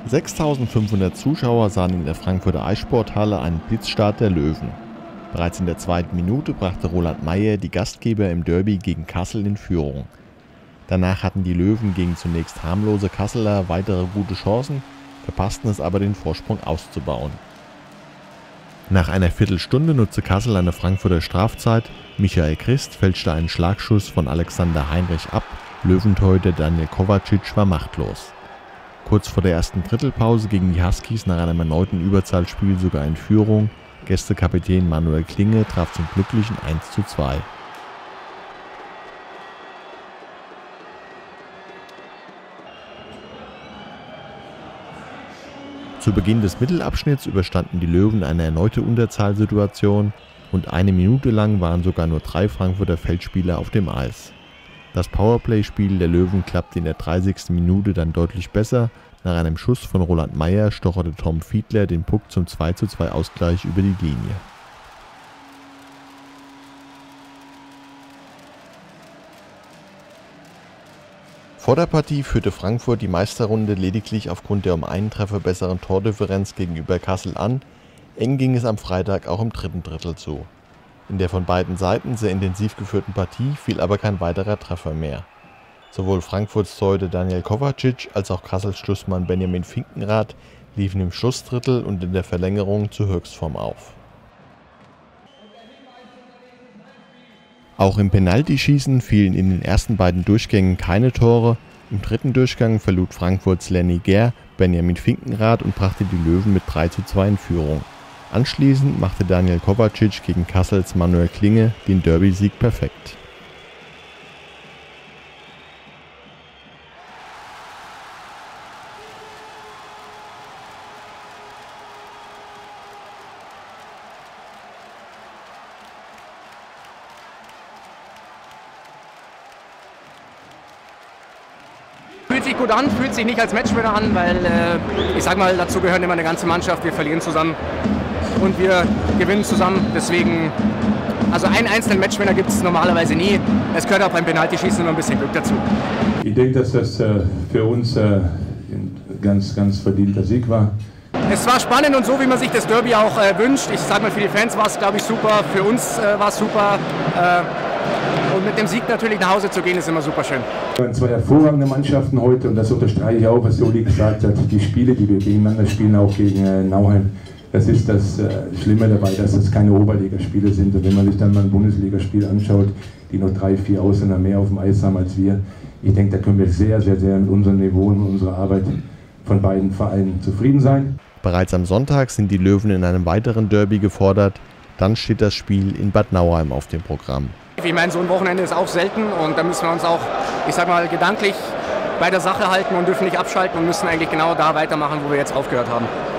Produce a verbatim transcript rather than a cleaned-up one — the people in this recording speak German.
sechstausendfünfhundert Zuschauer sahen in der Frankfurter Eissporthalle einen Blitzstart der Löwen. Bereits in der zweiten Minute brachte Roland Meier die Gastgeber im Derby gegen Kassel in Führung. Danach hatten die Löwen gegen zunächst harmlose Kasseler weitere gute Chancen, verpassten es aber, den Vorsprung auszubauen. Nach einer Viertelstunde nutzte Kassel eine Frankfurter Strafzeit. Michael Christ fälschte einen Schlagschuss von Alexander Heinrich ab, Löwentorhüter Daniel Kovacic war machtlos. Kurz vor der ersten Drittelpause gingen die Huskies nach einem erneuten Überzahlspiel sogar in Führung. Gästekapitän Manuel Klinge traf zum glücklichen eins zu zwei. Zu Beginn des Mittelabschnitts überstanden die Löwen eine erneute Unterzahlsituation und eine Minute lang waren sogar nur drei Frankfurter Feldspieler auf dem Eis. Das Powerplay-Spiel der Löwen klappte in der dreißigsten Minute dann deutlich besser. Nach einem Schuss von Roland Meier stocherte Tom Fiedler den Puck zum zwei zu zwei Ausgleich über die Linie. Vor der Partie führte Frankfurt die Meisterrunde lediglich aufgrund der um einen Treffer besseren Tordifferenz gegenüber Kassel an. Eng ging es am Freitag auch im dritten Drittel zu. In der von beiden Seiten sehr intensiv geführten Partie fiel aber kein weiterer Treffer mehr. Sowohl Frankfurts Torhüter Daniel Kovacic als auch Kassels Schlussmann Benjamin Finkenrath liefen im Schlussdrittel und in der Verlängerung zur Höchstform auf. Auch im Penaltyschießen fielen in den ersten beiden Durchgängen keine Tore. Im dritten Durchgang verlud Frankfurts Lenny Ger Benjamin Finkenrath und brachte die Löwen mit drei zu zwei in Führung. Anschließend machte Daniel Kovacic gegen Kassels Manuel Klinge den Derby-Sieg perfekt. Fühlt sich gut an, fühlt sich nicht als Matchwinner an, weil äh, ich sag mal, dazu gehört immer eine ganze Mannschaft. Wir verlieren zusammen und wir gewinnen zusammen. Deswegen, also einen einzelnen Matchwinner gibt es normalerweise nie. Es gehört auch beim Penaltyschießen immer ein bisschen Glück dazu. Ich denke, dass das äh, für uns äh, ein ganz, ganz verdienter Sieg war. Es war spannend und so, wie man sich das Derby auch äh, wünscht. Ich sag mal, für die Fans war es, glaube ich, super. Für uns äh, war es super. Äh, Und mit dem Sieg natürlich nach Hause zu gehen, ist immer super schön. Wir waren zwei hervorragende Mannschaften heute und das unterstreiche ich auch, was Soli gesagt hat. Die Spiele, die wir gegeneinander spielen, auch gegen äh, Nauheim, das ist das äh, Schlimme dabei, dass das keine Oberligaspiele sind. Und wenn man sich dann mal ein Bundesligaspiel anschaut, die noch drei, vier Ausländer mehr auf dem Eis haben als wir, ich denke, da können wir sehr, sehr, sehr mit unserem Niveau und unserer Arbeit von beiden Vereinen zufrieden sein. Bereits am Sonntag sind die Löwen in einem weiteren Derby gefordert. Dann steht das Spiel in Bad Nauheim auf dem Programm. Ich meine, so ein Wochenende ist auch selten und da müssen wir uns auch, ich sag mal, gedanklich bei der Sache halten und dürfen nicht abschalten und müssen eigentlich genau da weitermachen, wo wir jetzt aufgehört haben.